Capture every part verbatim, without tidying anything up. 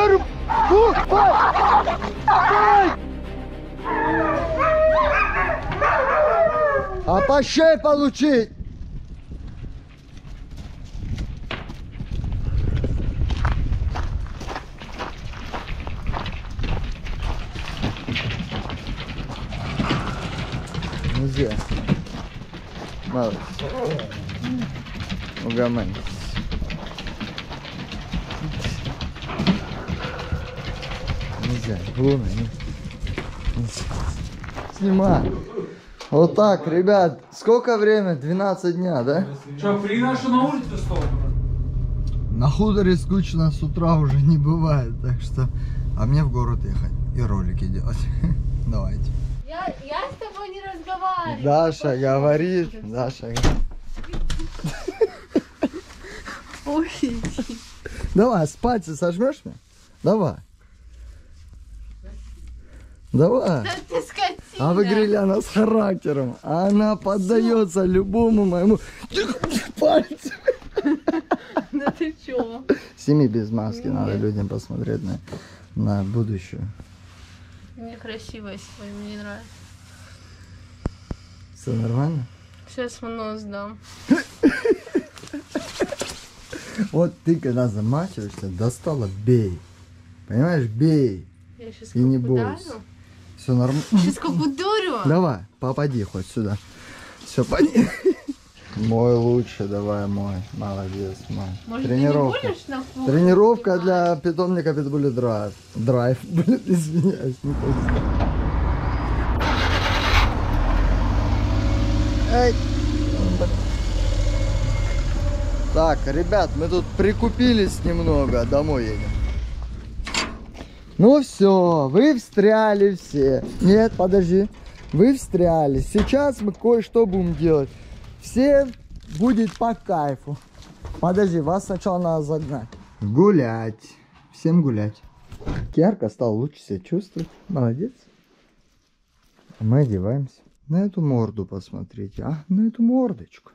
говорю! Фу, стой! Стой! А по шее получить! Нельзя. Малыш. Угомонись. Нельзя. Луна, не. Снимай. Вот так, ребят. Сколько время? двенадцать дня, да? Что, при нашу на улице стол? На хуторе скучно с утра уже не бывает, так что... А мне в город ехать и ролики делать. Давайте. Я, я с тобой не разговариваю. Даша говорит, Даша говорит. Ой. Давай, с пальца сожмешь мне? Давай. Давай. Да ты скотина. А вы говорили, она с характером. Она поддается любому моему пальцу. Да ты чё? Сними без маски, надо людям посмотреть на, на будущее. Мне красивая сегодня, мне нравится. Все нормально? Сейчас в нос дам. Вот ты когда замачиваешься, достала, бей. Понимаешь, бей. Я сейчас И не как бойся. ударю. Все нормально. Сейчас как ударю. Давай, попади хоть сюда. Все, поди. Мой лучший, давай мой. Молодец, мой. Может, Тренировка. ты не будешь на кухне Тренировка снимать? для питомника Питбули Драйв. Драйв, блин, извиняюсь, не так. Эй. Так, ребят, мы тут прикупились немного, домой едем. Ну все, вы встряли все. Нет, подожди. Вы встряли. Сейчас мы кое-что будем делать. Все будет по кайфу. Подожди, вас сначала надо загнать. Гулять. Всем гулять. Ярко стал лучше себя чувствовать. Молодец. Мы одеваемся. На эту морду посмотрите. А, на эту мордочку.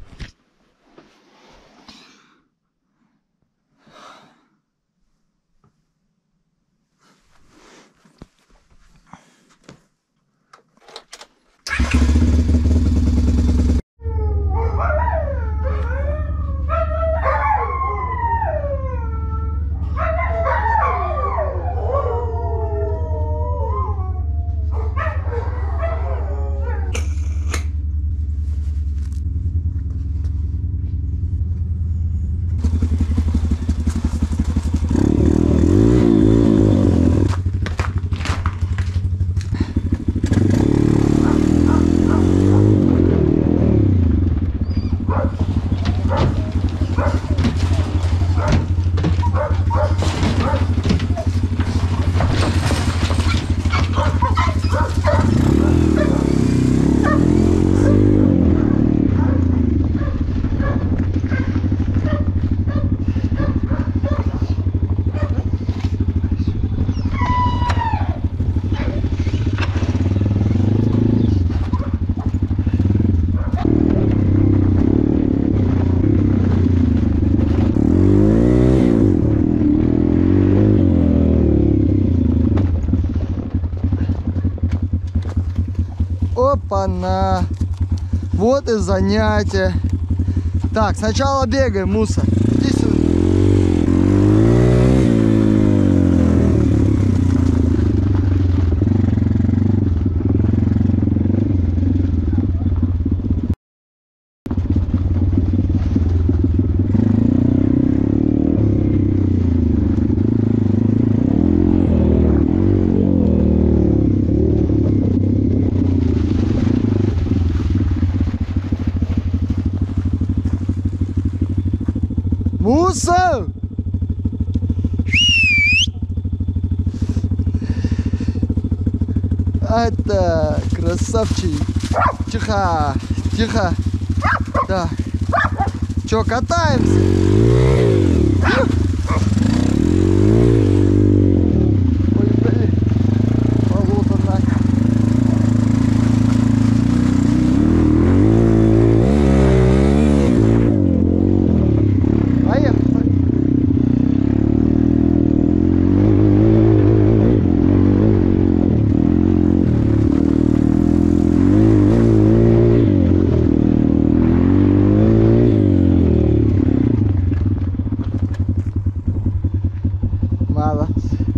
Опа-на! Вот и занятие. Так, сначала бегаем, Муса. Иди сюда. Муса! Это красавчик. Тихо, тихо. Так. Че, катаемся? Ой, блин. Болото нахер. Поехали. Молодцы.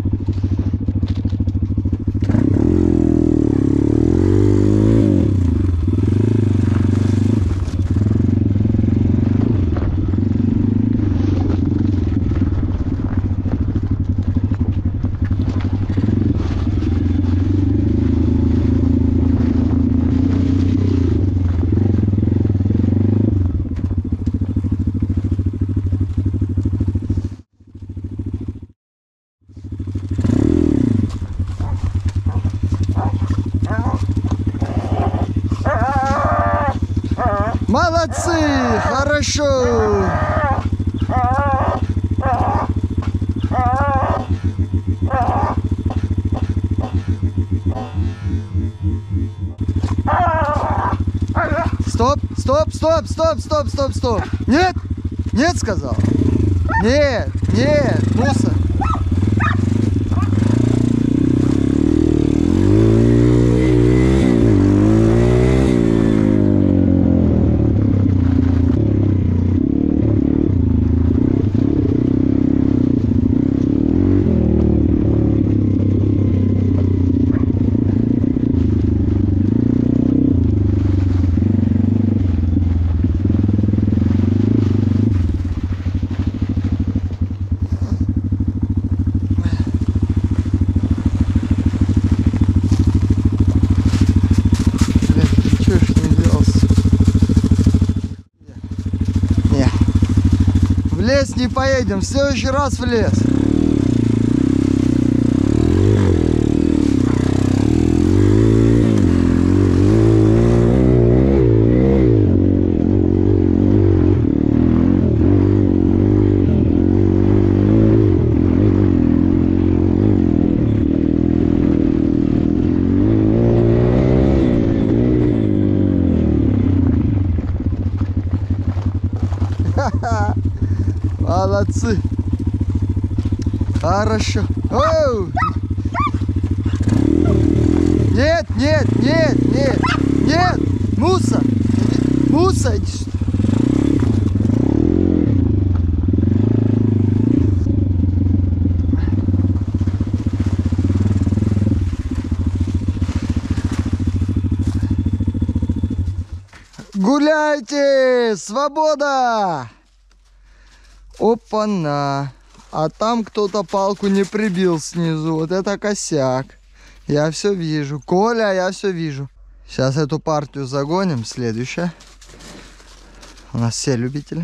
Молодцы! Хорошо! Стоп, стоп, стоп, стоп, стоп, стоп, стоп. Нет, нет, сказал. Нет, нет, Муса. В лес не поедем, в следующий раз в лес. Молодцы. Хорошо. Оу! Нет, нет, нет, нет, нет. Муса. Муса, иди сюда. Гуляйте! Свобода! Опа-на! А там кто-то палку не прибил снизу. Вот это косяк. Я все вижу. Коля, я все вижу. Сейчас эту партию загоним. Следующая. У нас все любители.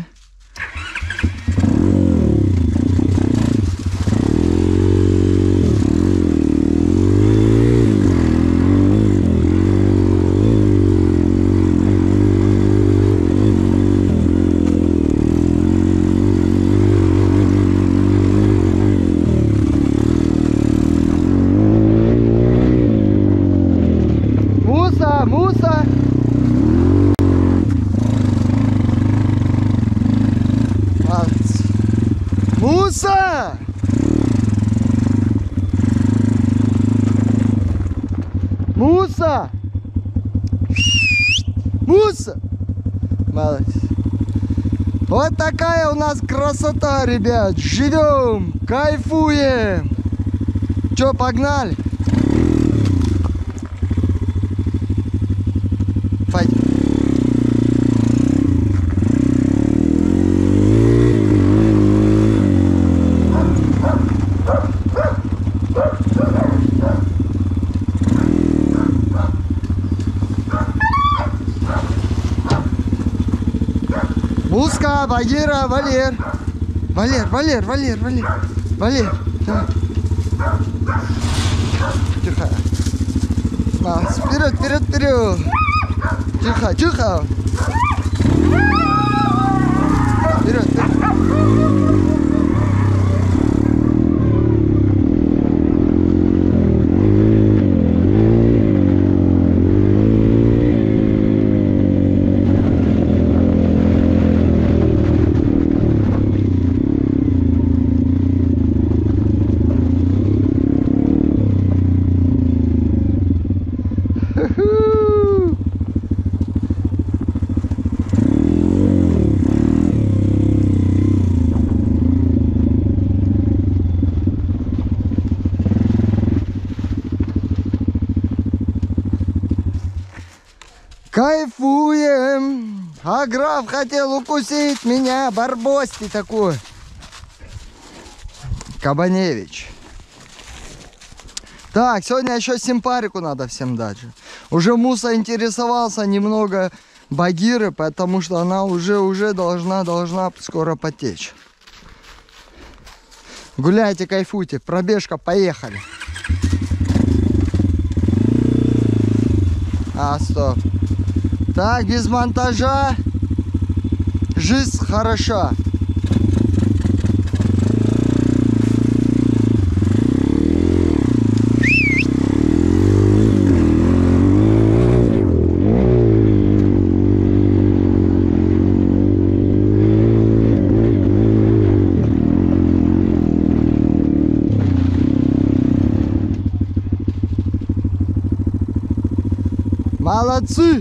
Муса! Муса! Муса! Муса! Молодец. Вот такая у нас красота, ребят. Живем, кайфуем. Че, погнали? Файт. Муска, Багира, Валер. Валер, Валер, Валер, Валер. Валер, давай. Тихо. Нас, вперед, вперед, вперед. Тихо, тихо. Вперед, вперед. Кайфуем. А граф хотел укусить меня, барбости такой. Кабаневич. Так, сегодня еще симпарику надо всем дать. Уже Муса интересовался немного Багиры, потому что она уже, уже должна, должна скоро потечь. Гуляйте, кайфуйте. Пробежка, поехали. А, стоп. Так, без монтажа. Жизнь хороша. Молодцы!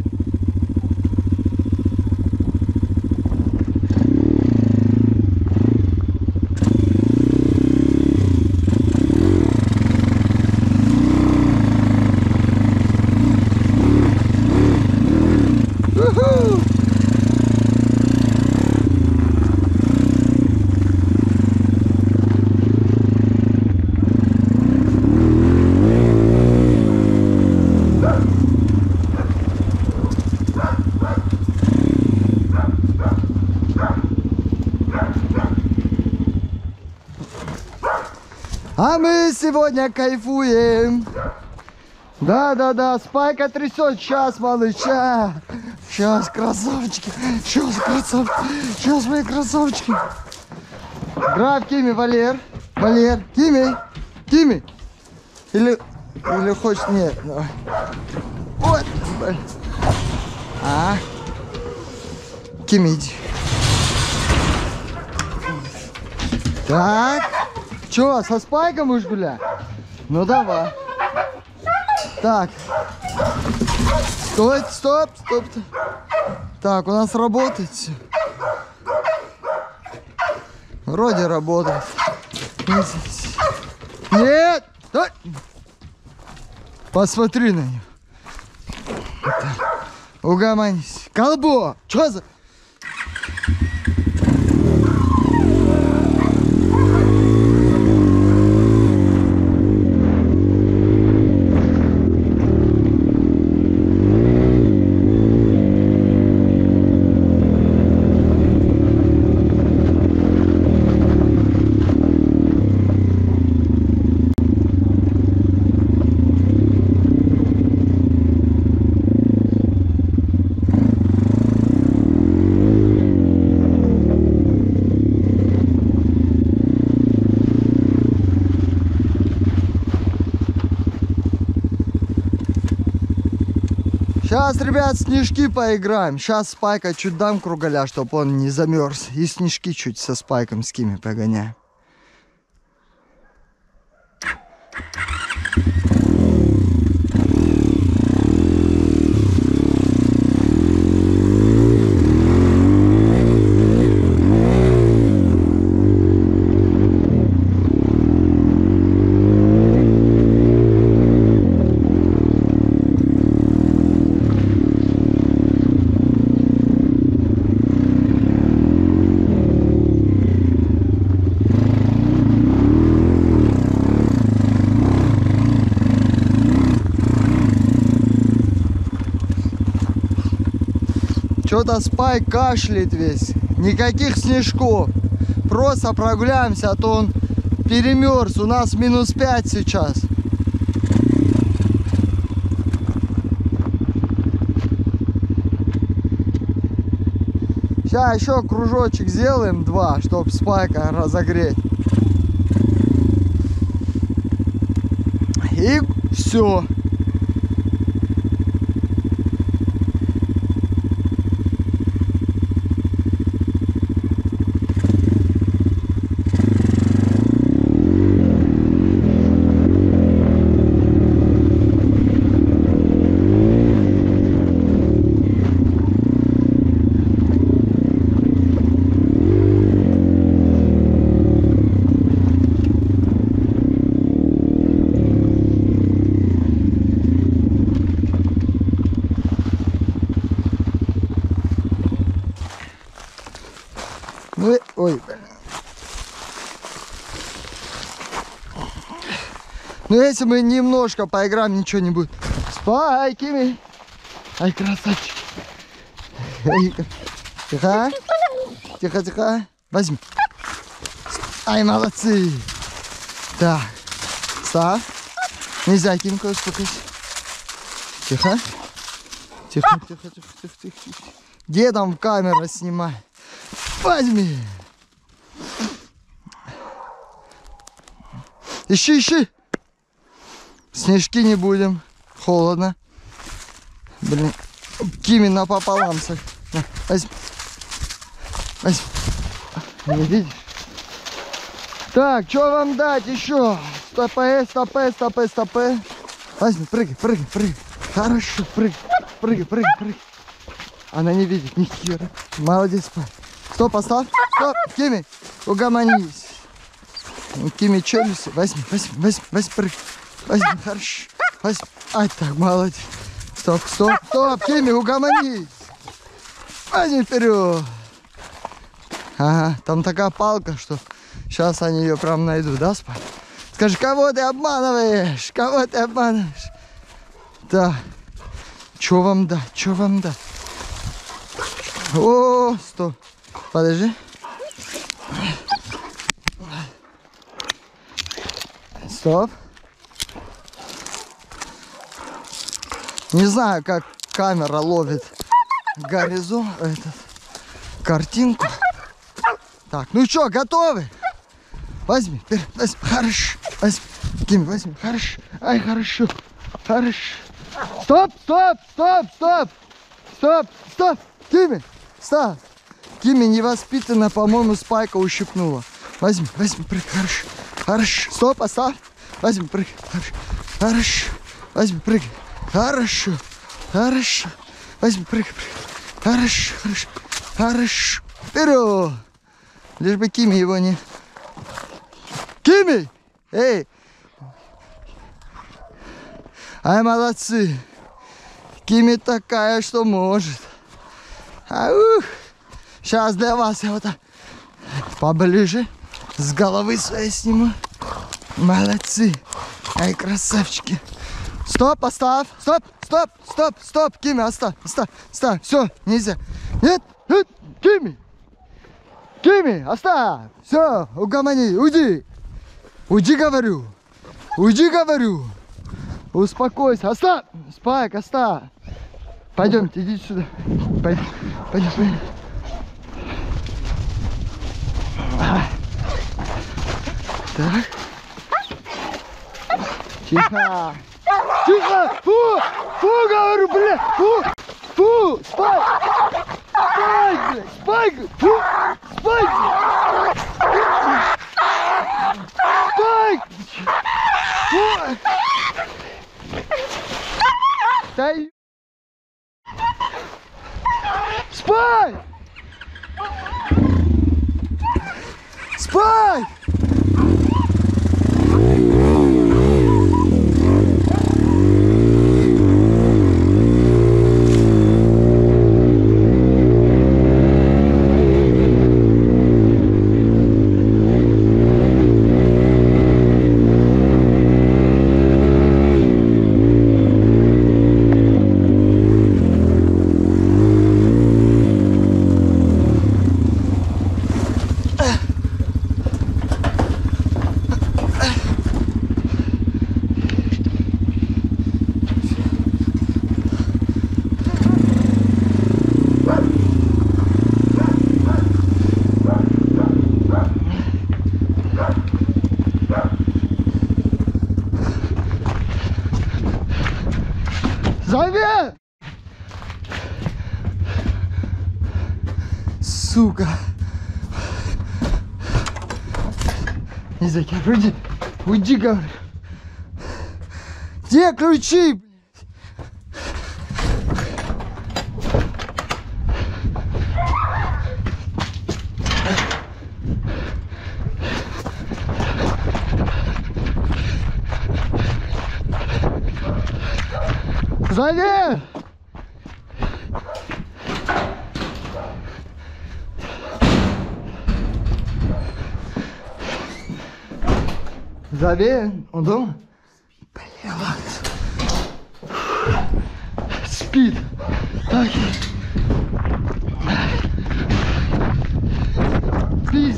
У-ху! А мы сегодня кайфуем. Да-да-да, Спайка трясет. Сейчас, малыша. Сейчас, красавчики. Сейчас, красавчики. Сейчас, мои красавчики. Граф, Кими, Валер. Валер, Кими. Кими. Или, или хочешь, нет. Давай. Вот. А. Кими, иди. Так. Че, со Спайком будешь гулять? Ну давай. Так. Стой, стоп, стоп. Так, у нас работает все. Вроде работает. Нет! Стой! Посмотри на нее. Угомонись. Колбо! Че за... Сейчас, ребят, снежки поиграем. Сейчас Спайка чуть дам кругаля, чтобы он не замерз. И снежки чуть со Спайком с Кими погоняем. Что-то Спайк кашляет весь. Никаких снежков. Просто прогуляемся, а то он перемерз. У нас минус пять сейчас. Сейчас еще кружочек сделаем, два, чтобы Спайка разогреть. И все. Но если мы немножко поиграем, ничего не будет. Спай, Кими. Ай, красавчик. Тихо. Тихо, тихо. Возьми. Ай, молодцы. Так. Ставь. Нельзя, Кимка, успокойся. Тихо. Тихо, тихо, тихо, тихо, тихо, тихо. Где там камера снимает? Возьми. Ищи, ищи. Снежки не будем. Холодно. Блин. Кими напополам. На, возьми. Возьми. Не видишь? Так, что вам дать еще? Стопэ, стопэ, стопэ, стопэ. Возьми, прыгай, прыгай, прыгай. Хорошо, прыгай, прыгай, прыгай, прыгай. Она не видит ни хера. Молодец, пай. Стоп, поставь. Стоп, Кими, угомонись. У Кими челюсти. Возьми, возьми, возьми, возьми, прыгай. Возьми, хорошо. Возьми. Ай, так, молодец. Стоп, стоп, стоп, Кими, угомонись. Возьми вперед. Ага, там такая палка, что сейчас они ее прям найдут, да, Спай? Скажи, кого ты обманываешь? Кого ты обманываешь? Да. Что вам дать? Что вам дать? О, стоп. Подожди. Стоп. Не знаю, как камера ловит горизонт, этот, картинку. Так, ну что, готовы? Возьми, возьми, хорошо. Возьми, Кими, возьми, хорошо. Ай, хорошо, хорошо. Стоп, стоп, стоп, стоп. Стоп, стоп, Кими, стоп. Кими невоспитанно, по-моему, Спайка ущипнула. Возьми, возьми, прыгай, хорошо, хорошо. Стоп, оставь. Возьми, прыгай, хорошо, хорошо. Возьми, прыгай, хорошо, хорошо. Возьми, прыгай, прыгай. Хорошо, хорошо, хорошо. Вперед. Лишь бы Кими его не... Кими! Эй! Ай, молодцы! Кими такая, что может. Аух! Сейчас для вас я вот так поближе с головы своей сниму. Молодцы! Ай, красавчики! Стоп, оставь! Стоп, стоп, стоп, стоп! Кими, оставь, оставь, оставь! Все, нельзя! Нет, нет, Кими! Кими, оставь! Все, угомони, уйди! Уйди, говорю! Уйди, говорю! Успокойся! Оставь! Спайк, оставь! Пойдемте, идите сюда. Пойдем, пойдем, пойдем. Так. Тихо! Тихо! Фу! Фу, говорю, блядь! Фу! Фу! Спайк! Спайк, блядь! Спайк! Фу! Спайк! Спайк! Фу! Дай! Спайк! Спайк! Зови! Сука! Не закинь, уйди! Уйди, говорю! Где ключи? Зови! Зови, он дома? Блин, ладно. Спит. Так. Пиздец.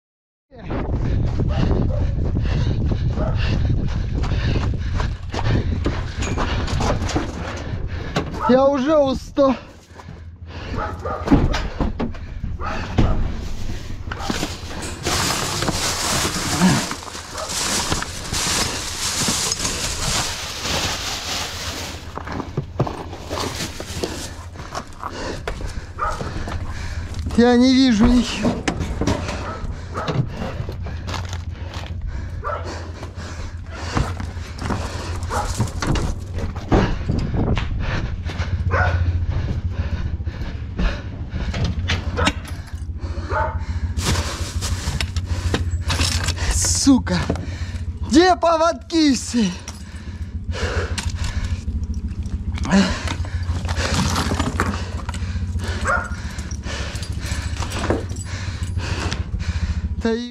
Я уже устал. Я не вижу ничего. Сука, где поводки все? Да и...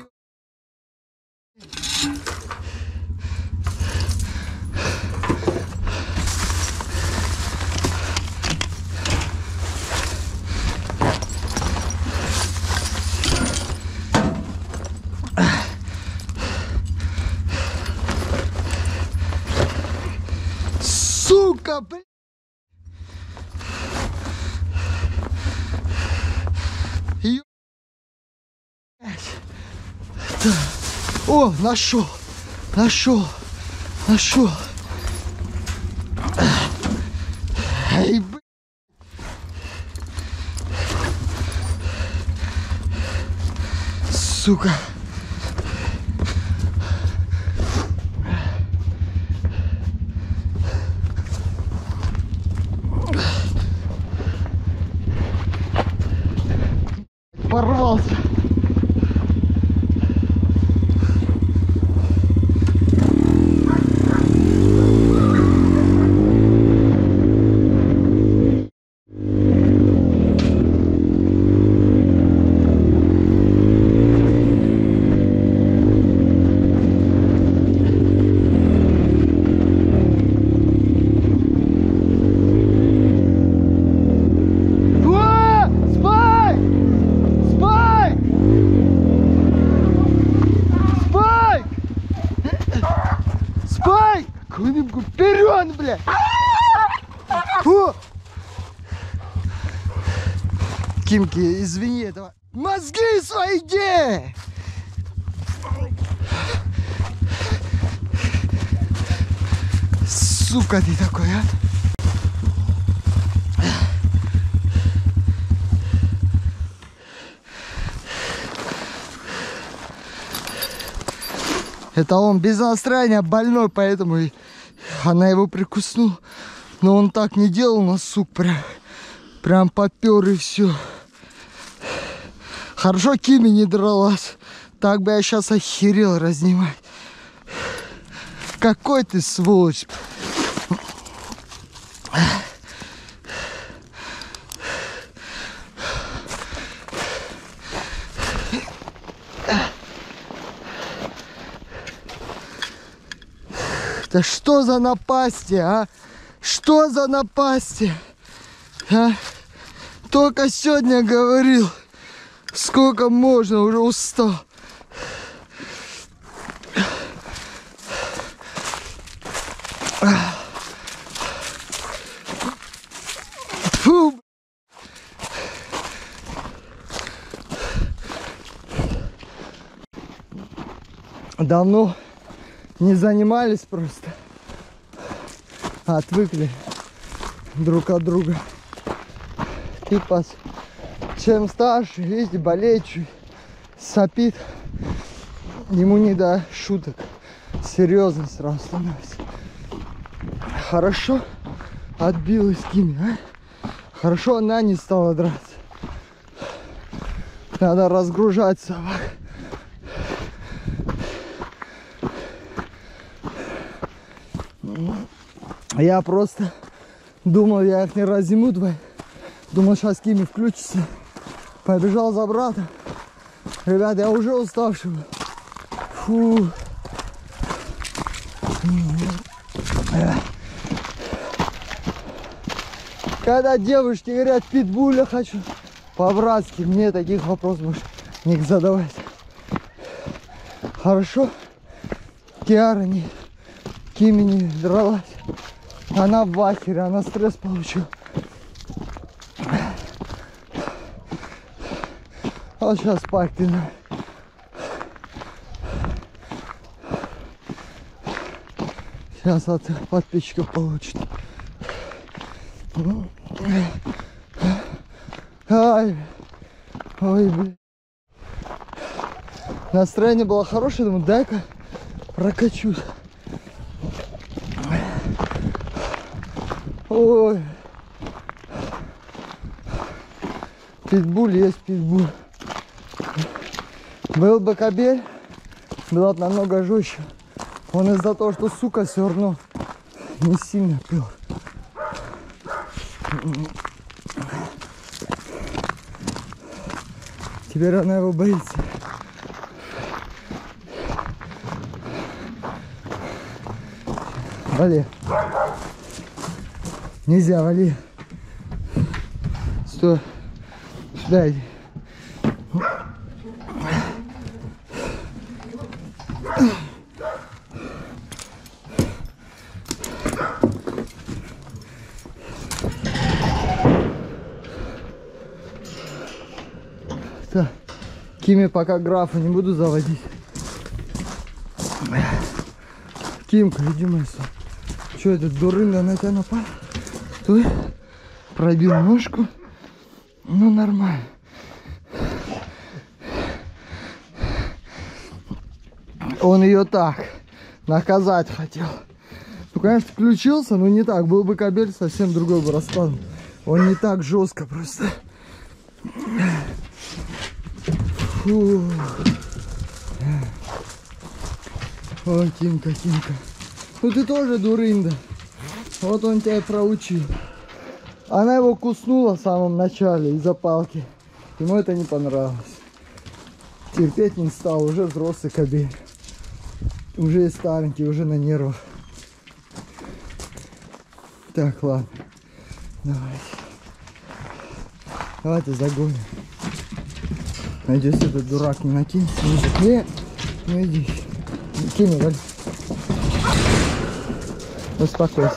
Сука, блин. Ё... Да. О, нашел, нашел, нашел. Эй, блин. Сука. Порвался. Вперед, бля! Фу! Кимки, извини, этого. Мозги свои где? Сука ты такой, а? Это он без настроения больной, поэтому она его прикуснула. Но он так не делал, но сук прям, прям попер и все. Хорошо Кими не дралась. Так бы я сейчас охерел разнимать. Какой ты сволочь. Да что за напасти, а? Что за напасти? А? Только сегодня говорил. Сколько можно, уже устал. Фу. Давно не занимались просто. Отвыкли друг от друга. Типа, чем старше, видите, болеет чуть, сопит. Ему не до шуток. Серьезно сразу становится. Хорошо отбилась Кими, а? Хорошо она не стала драться. Надо разгружать собак. Я просто думал, я их не разниму двое. Думал, сейчас Кими включится. Побежал за брата. Ребят, я уже уставший. Фу. Когда девушки говорят, питбуля хочу, по-братски, мне таких вопросов можешь не задавать. Хорошо, Киара не, Кими не дралась. Она в ахере, она стресс получила. Вот сейчас спать ты. Сейчас от подписчиков получит. Ай, ой, блин. Настроение было хорошее, думаю, дай-ка прокачусь. Ой. Питбуль есть питбуль. Был бы кобель, было бы намного жестче. Он из-за того, что сука все равно не сильно пил. Теперь она его боится. Вали. Нельзя, вали. Стой. Сюда иди. Так. Кими пока графа не буду заводить. Кимка, иди, мой сон. Что это, дурында на тебя напал? Стой. Пробил ножку. Ну, нормально. Он ее так наказать хотел. Ну, конечно, включился, но не так. Был бы кобель, совсем другой бы расклад. Он не так жестко просто. Фу. Ой, Кимка, Кимка. Ну ты тоже дурында. Вот он тебя и проучил. Она его куснула в самом начале из-за палки. Ему это не понравилось. Терпеть не стал, уже взрослый кобель. Уже и старенький, уже на нервах. Так, ладно. Давай. Давайте загоним. Надеюсь, этот дурак не накинется. Не, ну иди. Кими, вали. Успокойся.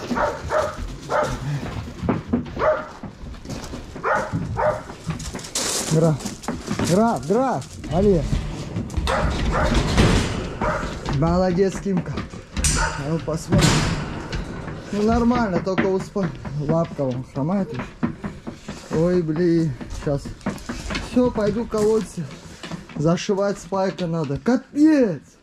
Граф, граф, граф, вали. Молодец, Кимка. Ну, посмотрим. Ну, нормально, только успо... лапка вам хромает еще. Ой, блин, сейчас. Все, пойду колоться. Зашивать спайка надо. Капец!